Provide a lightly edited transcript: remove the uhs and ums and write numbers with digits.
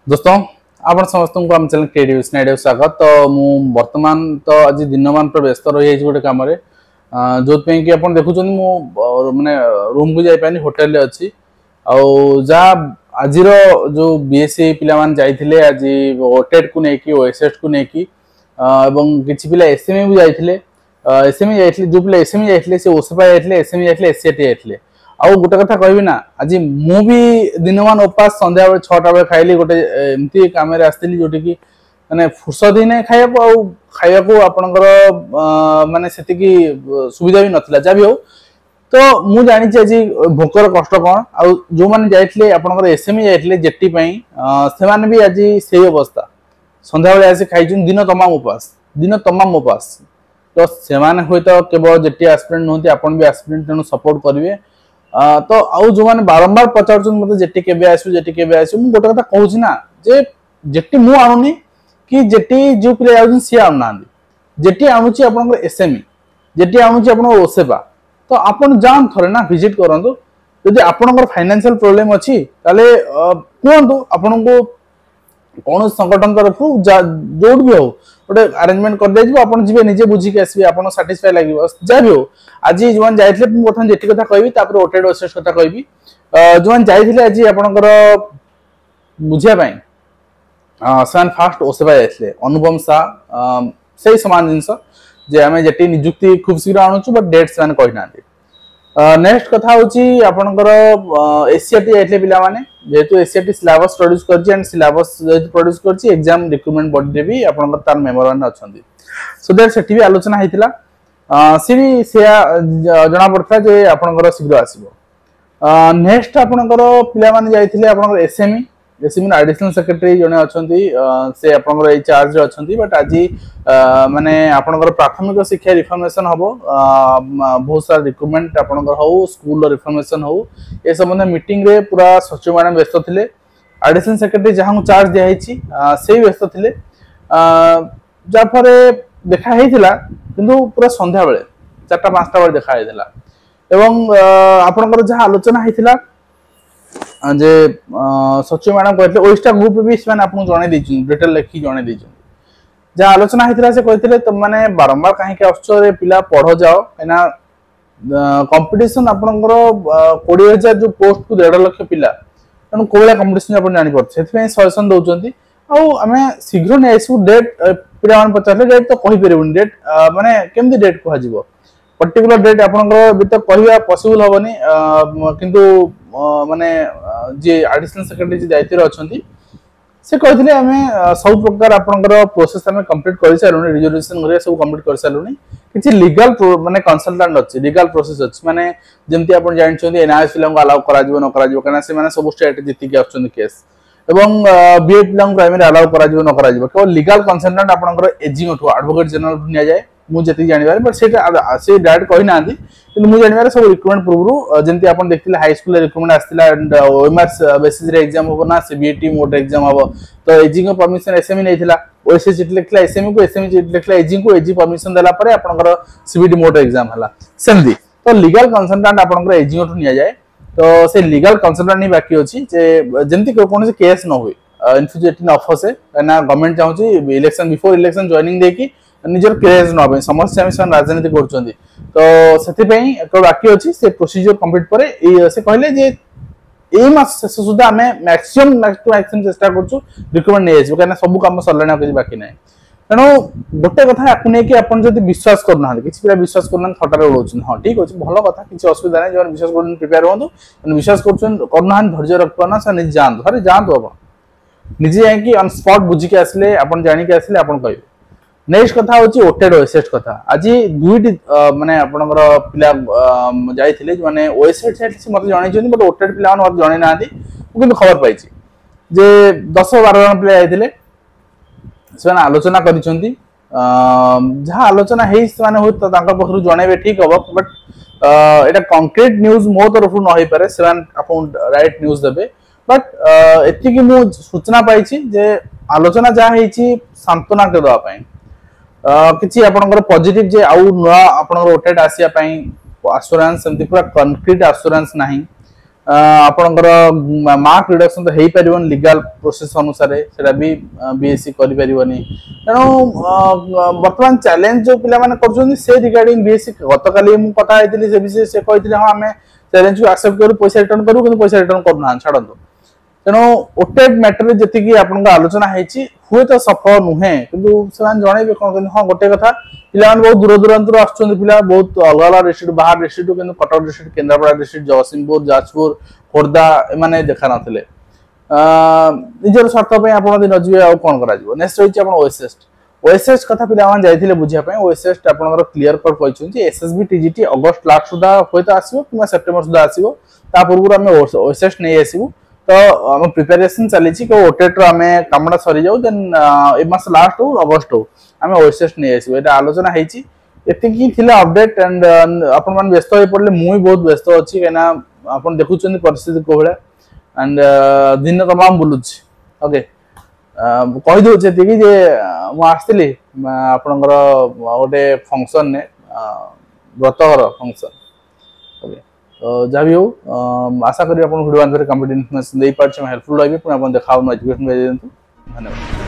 दोस्तों आपण समस्त को आम चैनल क्रिएटिव स्नाइडियो स्वागत। तो मु वर्तमान तो आज दिनमान पर व्यस्त रही गोटे कम जो कि आप देखुं माने रूम को जापानी होटेल अच्छी आज जो बीएससी पिला जाइए आज ओटेट को लेकिन ओएसएट को लेकिन किसी पिला एसएमई भी जाइए एसएमई जाइए जो पिला एसएमई जाइए से ओसेपा जाइए एसएमई जाइए एससीआईटी जाइए आउ गोटे कथा कहबी ना आज मु भी दिनमान उपास संध्या बेले 6टा बेले खाइली गोटे एमती काम आसती जोटी की माने फुर्सत ही नहीं खाया को आपनकर माने सेतिकी सुविधा भी नथिला जा भी हो तो मु जानि छी आज भोकर कष्ट कोन आ जो माने जाइतले आपनकर एसएमई जाइतले जेटी पई से माने भी आज सेही अवस्था संध्या बेले आसी खाइछन दिन तमाम उपास तो से माने होय तो केवल जेटी एस्पिरेंट नहोती आपन भी एस्पिरेंट तेनु सपोर्ट करिवे तो आउ जो माने बारंबार पचार मत जेटी केबे आसु मु गोटे कथा कहूची ना जे जेटी मु आनुनी कि जेटी जो पिले आउन सी आउना जेटी आनुची आपन एसएमई जेटी आनुची आपन ओसेपा तो आपन जान थरे ना विजिट करंतु यदि आपन फाइनेंशियल प्रॉब्लम अछि ताले कोंतु आपन को कौन संगठन तरफ जो भी हो गोटे अरेंजमेंट कर दे आपन जीवे निजे बुझी के आसबे आपन सैटिस्फाई लागिवो जा भी हो आज जोन जाइतले प्रथम जेटी कथा कहबी तापर ओटेड ओसेस कथा कहबी जोन जाइतले आज आपनकर बुझिया पई सान फास्ट ओसेबा जाइतले अनुपम सा सही समान जिंस जे हमें जेटी नियुक्ति खूब शीघ्र आणुछु बट डेट्स मान कहि नांती नेक्स्ट कथा होची आपनकर एससीआईटी जाइतले पिला माने जेतु एससीआईटी सिलेबस प्रोड्यूस करछि एंड सिलेबस जेतु प्रोड्यूस करछि एग्जाम रिक्रूटमेंट बॉडी रे भी आपनकर तार मेंबर मान अछंती सो दैट सेठी भी आलोचना हेतिला सीरी से जना पड़ता जे आपनकर शीघ्र आसीबो नेक्स्ट आपनकर पिला माने जाइथिले आपनकर एसएमई एडिशनल सेक्रेटरी जने अछंती से आपनकर ए चार्ज रे अछंती बट आज माने आपनकर प्राथमिक शिक्षा रिफॉर्मेशन हबो बहुत सारा रिक्रूटमेंट आपनकर हो स्कूल रिफॉर्मेशन हो ए संबंध मीटिंग रे पूरा सचिव मैडम व्यस्त थिले एडिशनल सेक्रेटरी जहां चार्ज दिया हिची सेही व्यस्त थिले जा परे देखा हेतिला किंतु पूरा संध्या बेले 4टा 5टा बेले देखा हेतिला एवं आपनकर जहां आलोचना हेतिला जे सचिव मैडम कहते ओइस्टा ग्रुप भी से आपन जणे दैछन डिटेल लिखि जणे दैछन जे आलोचना हेतिला से कहथिले त माने बारंबार काहे के अवसर पिला पढो जाओ एना कंपटीशन आपनकर 20000 जो पोस्ट को 1.5 लाख पिला तनु कोला कंपटीशन आपन जानि पड़छ सेति सजेशन दउचंती आ हमें शीघ्र ने आइसु डेट पिला मान पचाले डेट तो कहि परबुन डेट माने केमदी डेट को हाजिबो पर्टिकुलर डेट आपनकर भी तो कहवा पॉसिबल होबनी किंतु माने जे एडिशनल सेक्रेटरी जे दायित्व रे अछंती से कहथिले हमें सब प्रकार आपनकर प्रोसेस हमें कंप्लीट कर सालुनी रिजर्वेशन घरे सब कंप्लीट कर सालुनी किछि लीगल माने कंसल्टेंट अछि लीगल प्रोसेस अछि माने जेमति आपन जानि छथि एनआईएस फिल्म को अलाउ करा जिवो न करा जिवो कना से माने सब स्टेट जिति के आछन केस एवं बीए फिल्म प्राइमरी अलाउ करा जिवो न करा जिवो केवल लीगल कंसल्टेंट आपनकर एजिंग ठो एडवोकेट जनरल निया जाय मु जति जानिबार बट सेटा से डायरेक्ट कहि नांदी किंतु मु जानिबार सब रिक्रूटमेंट पूर्व जेंति आपन देखथिले हाई स्कूल रिक्रूटमेंट आस्तिला एंड ओएमआरएस बेसिस रे एग्जाम हो ना सीबीएटी मोड एग्जाम हो तो एजिंग को परमिशन एसएमई नैथिला ओएसएस चिट लिखला एसएमई को एसएमई चिट लिखला एजिंग को एजी परमिशन देला परे आपनकर सीबीटी मोड एग्जाम हला सेमदी तो लीगल कंसल्टेंट आपनकर एजिंग ठु निया जाय तो से लीगल कंसल्टेंट ही बाकी अछि जे जेंति कोन से केस न होय इन्फिजिएटिंग ऑफर से ना गवर्नमेंट चाहूची इलेक्शन बिफोर इलेक्शन जॉइनिंग देकी निजर क्रेज न समस्या में राजनीति कर तो से बाकी अच्छी से प्रोसीजर कंप्लीट पर से कहले जे ए मास शेष सुधा आम मैक्सिमम चेष्टा करूँ रिक्रूटमेंट नहीं जाए कहीं सब कम सरला किसी बाकी ना तेणु गोटे कथा आपको नहीं आप विश्वास करना कि पिला विश्वास करना थटारे उड़ाऊँ हाँ ठीक अच्छे भल कथा किसी असुविधा नहीं जो विश्वास कर प्रिपेयर हूँ विश्वास करना धैर्य रख पाना से निजे जातु थे जातु आप निजे जाकि ऑन स्पॉट बुझिकी आसले आप जानिक आसले आप कहे नेक्स्ट कथा होची ओटेड ओएसएट कथा आज दुईटी माने आपनकर पिला जाइथिले माने ओएसएट साइड से मते जणाई छथि बट ओटेड पिला मते जणाई नाथि किंतु खबर पाइछि जे 10-12 जन पिला जाइथिले से आलोचना करिसंती जहा आलोचना हेइ माने हो त तांका पखरु जणाइबे ठीक हबो बट एटा कंक्रीट न्यूज़ मो तरफ न होई पारे से आपन राइट न्यूज़ देबे बट एति कि मु सूचना पाइछि जे आलोचना जा हेछि सांत्वना के दवा पई किछि आपनकर पॉजिटिव जे आउ नुआ आपनकर ओटेड आसिया पई एश्योरेंस सेमति पूरा कंक्रीट एश्योरेंस नाही आपणकर मार्क रिडक्शन तो हो पार लीगल प्रोसेस अनुसार सेटा भी बीएससी करि परिबनी तेणु वर्तमान चैलेंज जो पिला माने करछन से रिगार्डिंग बीएससी गतकाली मु कथा आइतिली से विषय से कहिथिले हां हमें चैलेंज को एक्सेप्ट करू पैसा रिटर्न करू किंतु पैसा रिटर्न करू ना छाडंतो तेणु ओटेड मैटर जति आपन आलोचना हेची हुए तो सफल नुहे किंतु से जणेबे कोन हां गोटे कथा पिला बहुत दूर दूरांतर आछुंदी पिला बहुत अलग अलग डिस्ट्रिक्ट बाहर डिस्ट्रिक्ट किंतु कटक डिस्ट्रिक्ट केंद्रापड़ा डिस्ट्रिक्ट जगतसिंहपुर जाजपुर खोर्धा एमाने देखा नथिले निजर स्वार्थ पे आपण दिन नजिबे आ कोन करा जिवो नेक्स्ट होइछ आपण ओएसएस कथा पिला मान जाइथिले बुझिया पे ओएसएस आपनकर क्लियर कर कहछन जे एसएसबी टीजीटी अगस्त लास्ट सुधा होय तो आसीबो किबा सेप्टेम्बर सुधा आसीबो ता पूर्व हम ओएसएस नै आसीबो तो हम प्रिपरेशन चली कि ओटेट आम कामटा सरी जाऊ देन ए मास लास्ट हो अगस्ट हो आम ओएसएस नहीं आसो ये आलोचना होती अपडेट एंड आपण मैंने व्यस्त हो पड़े मुझे बहुत व्यस्त अच्छी कहीं आप देखुं परिस्थिति कौ भाया एंड दिन तमाम बुलूची ओके कहीदे जे मुझे आपणकर गोटे फंक्शन ने व्रतघर फंक्शन ओके तो जहाँ भी हो आशा करी वीडियो कंप्लीट इनफॉरमेशन दे पार्छ हेल्पफुल लगे पुणी आप देखा एजुकेशन धन्यवाद।